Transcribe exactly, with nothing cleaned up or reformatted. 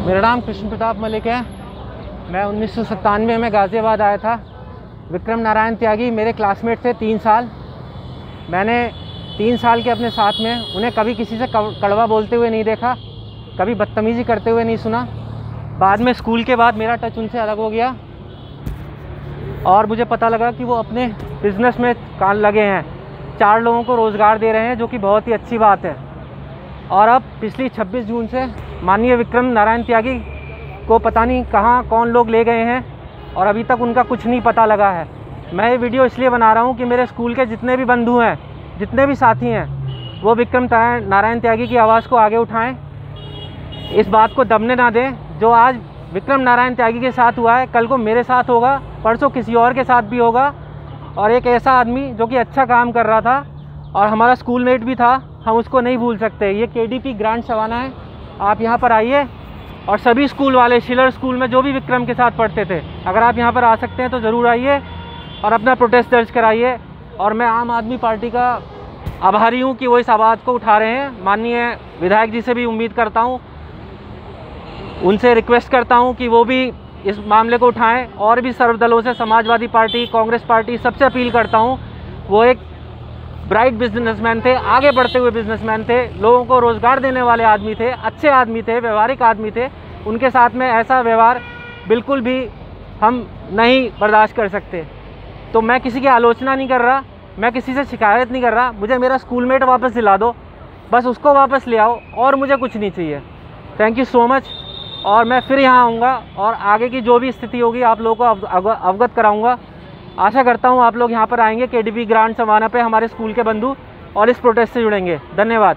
मेरा नाम कृष्ण प्रताप मलिक है। मैं उन्नीस सौ सत्तानवे में गाज़ियाबाद आया था। विक्रम नारायण त्यागी मेरे क्लासमेट थे तीन साल। मैंने तीन साल के अपने साथ में उन्हें कभी किसी से कड़वा बोलते हुए नहीं देखा, कभी बदतमीज़ी करते हुए नहीं सुना। बाद में स्कूल के बाद मेरा टच उनसे अलग हो गया और मुझे पता लगा कि वो अपने बिज़नेस में काम लगे हैं, चार लोगों को रोज़गार दे रहे हैं, जो कि बहुत ही अच्छी बात है। और अब पिछली छब्बीस जून से माननीय विक्रम नारायण त्यागी को पता नहीं कहाँ कौन लोग ले गए हैं और अभी तक उनका कुछ नहीं पता लगा है। मैं ये वीडियो इसलिए बना रहा हूँ कि मेरे स्कूल के जितने भी बंधु हैं, जितने भी साथी हैं, वो विक्रम नारायण त्यागी की आवाज़ को आगे उठाएं, इस बात को दबने ना दें। जो आज विक्रम नारायण त्यागी के साथ हुआ है, कल को मेरे साथ होगा, परसों किसी और के साथ भी होगा। और एक ऐसा आदमी जो कि अच्छा काम कर रहा था और हमारा स्कूल मेट भी था, हम उसको नहीं भूल सकते। ये केडीपी ग्रांड सवाना है। आप यहाँ पर आइए और सभी स्कूल वाले, शिलर स्कूल में जो भी विक्रम के साथ पढ़ते थे, अगर आप यहाँ पर आ सकते हैं तो ज़रूर आइए और अपना प्रोटेस्ट दर्ज कराइए। और मैं आम आदमी पार्टी का आभारी हूँ कि वो इस आवाज़ को उठा रहे हैं। माननीय विधायक जी से भी उम्मीद करता हूँ, उनसे रिक्वेस्ट करता हूँ कि वो भी इस मामले को उठाएं। और भी सर्वदलों से, समाजवादी पार्टी, कांग्रेस पार्टी, सबसे अपील करता हूँ। वो एक ब्राइट बिजनेसमैन थे, आगे बढ़ते हुए बिजनेसमैन थे, लोगों को रोज़गार देने वाले आदमी थे, अच्छे आदमी थे, व्यवहारिक आदमी थे। उनके साथ में ऐसा व्यवहार बिल्कुल भी हम नहीं बर्दाश्त कर सकते। तो मैं किसी की आलोचना नहीं कर रहा, मैं किसी से शिकायत नहीं कर रहा। मुझे मेरा स्कूलमेट वापस दिला दो, बस उसको वापस ले आओ और मुझे कुछ नहीं चाहिए। Thank you so much. और मैं फिर यहाँ आऊँगा और आगे की जो भी स्थिति होगी आप लोगों को अवगत कराऊँगा। आशा करता हूँ आप लोग यहाँ पर आएंगे केडीपी ग्रांड सवाना पे, हमारे स्कूल के बंधु, और इस प्रोटेस्ट से जुड़ेंगे। धन्यवाद।